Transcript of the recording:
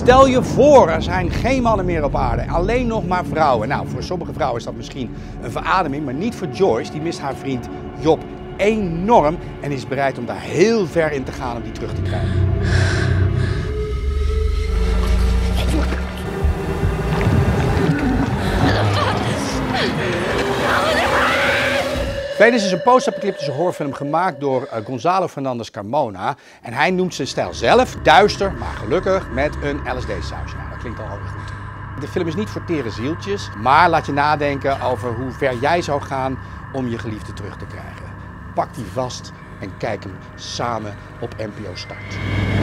Stel je voor, er zijn geen mannen meer op aarde, alleen nog maar vrouwen. Nou, voor sommige vrouwen is dat misschien een verademing, maar niet voor Joyce. Die mist haar vriend Job enorm en is bereid om daar heel ver in te gaan om die terug te krijgen. Venus is een post-apocalyptische horrorfilm gemaakt door Gonzalo Fernandez Carmona. En hij noemt zijn stijl zelf duister, maar gelukkig met een LSD-sausje. Nou, dat klinkt al heel goed. De film is niet voor tere zieltjes, maar laat je nadenken over hoe ver jij zou gaan om je geliefde terug te krijgen. Pak die vast en kijk hem samen op NPO Start.